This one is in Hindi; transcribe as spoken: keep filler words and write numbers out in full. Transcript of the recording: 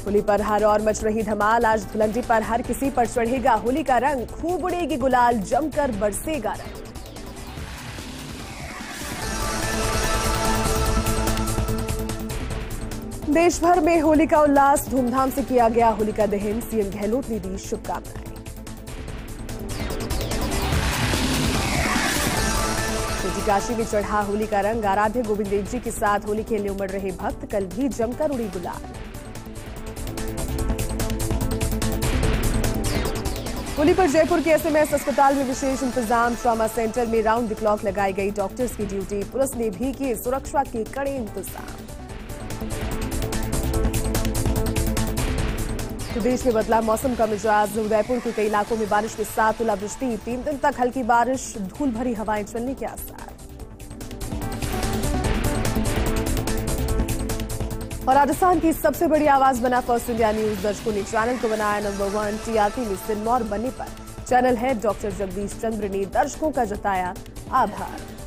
होली पर हर और मच रही धमाल। आज धुलंडी पर हर किसी पर चढ़ेगा होली का रंग, खूब उड़ेगी गुलाल, जमकर बरसेगा रंग। देश भर में होली का उल्लास, धूमधाम से किया गया होलिका दहन। सीएम गहलोत ने दी शुभकामनाएं। काशी में चढ़ा होली का रंग, आराध्य गोविंद देव जी के साथ होली खेलने उमड़ रहे भक्त। कल भी जमकर उड़ी गुलाल। होली पर जयपुर के एसएमएस अस्पताल में विशेष इंतजाम। ट्रॉमा सेंटर में राउंड द क्लॉक लगाई गई डॉक्टर्स की ड्यूटी। पुलिस ने भी किए सुरक्षा के कड़े इंतजाम। प्रदेश में बदला मौसम का मिजाज। उदयपुर के कई इलाकों में बारिश के साथ ओलावृष्टि। तीन दिन तक हल्की बारिश, धूल भरी हवाएं चलने के आसार। और राजस्थान की सबसे बड़ी आवाज बना फर्स्ट इंडिया न्यूज। दर्शकों ने चैनल को बनाया नंबर वन। टीआरपी में सिरमौर बनने पर channel head doctor Jagdish Chandra ने दर्शकों का जताया आभार।